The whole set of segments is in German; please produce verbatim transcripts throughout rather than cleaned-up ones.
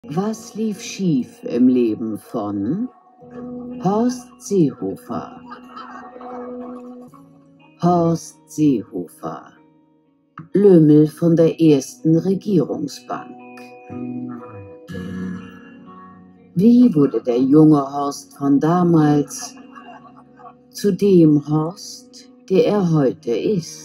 Was lief schief im Leben von Horst Seehofer? Horst Seehofer, Lümmel von der ersten Regierungsbank. Wie wurde der junge Horst von damals zu dem Horst, der er heute ist?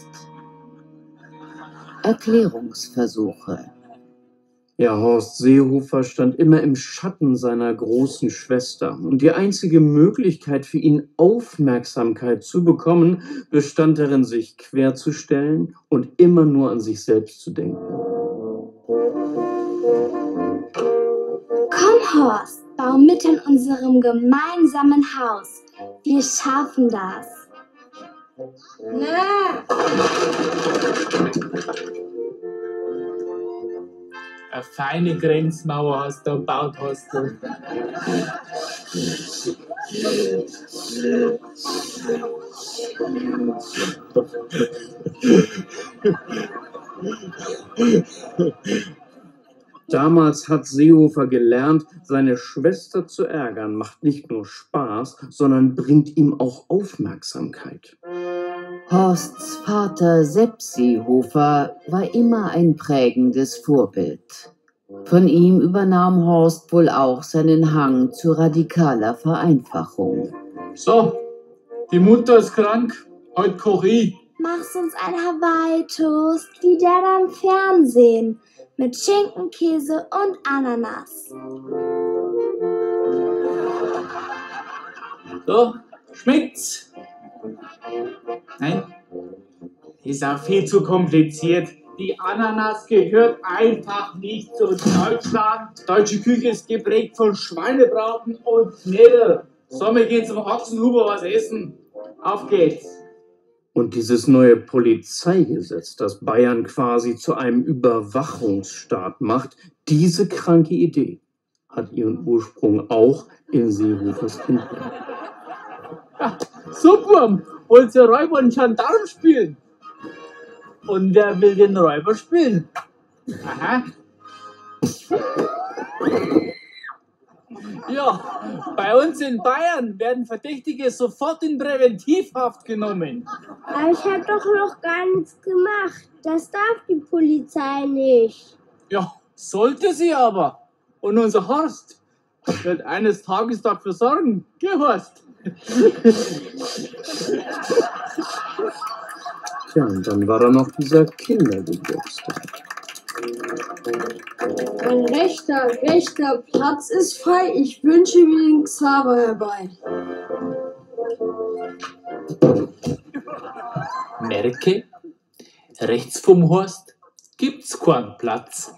Erklärungsversuche. Ja, Horst Seehofer stand immer im Schatten seiner großen Schwester. Und die einzige Möglichkeit für ihn, Aufmerksamkeit zu bekommen, bestand darin, sich querzustellen und immer nur an sich selbst zu denken. Komm, Horst, bau mit in unserem gemeinsamen Haus. Wir schaffen das. Na! Eine feine Grenzmauer hast du gebaut, hast du. Damals hat Seehofer gelernt, seine Schwester zu ärgern, macht nicht nur Spaß, sondern bringt ihm auch Aufmerksamkeit. Horsts Vater Sepp Seehofer war immer ein prägendes Vorbild. Von ihm übernahm Horst wohl auch seinen Hang zu radikaler Vereinfachung. So, die Mutter ist krank, heute koche ich. Mach's uns ein Hawaii-Toast, wie der da im Fernsehen. Mit Schinken, Käse und Ananas. So, schmeckt's? Nein, ist auch viel zu kompliziert. Die Ananas gehört einfach nicht zu Deutschland. Deutsche Küche ist geprägt von Schweinebraten und Knödel. So, wir gehen zum Ochsenhuber was essen. Auf geht's. Und dieses neue Polizeigesetz, das Bayern quasi zu einem Überwachungsstaat macht, diese kranke Idee hat ihren Ursprung auch in Seehofers Kindheit. Ja, super, wollt ihr Räuber und Gendarm spielen? Und wer will den Räuber spielen? Aha. Ja, bei uns in Bayern werden Verdächtige sofort in Präventivhaft genommen. Aber ich habe doch noch gar nichts gemacht. Das darf die Polizei nicht. Ja, sollte sie aber. Und unser Horst wird eines Tages dafür sorgen. Geh, Horst. Tja, und dann war da noch dieser Kindergeburtstag. Ein rechter, rechter Platz ist frei. Ich wünsche mir den Xaver herbei. Merke, rechts vom Horst gibt's keinen Platz.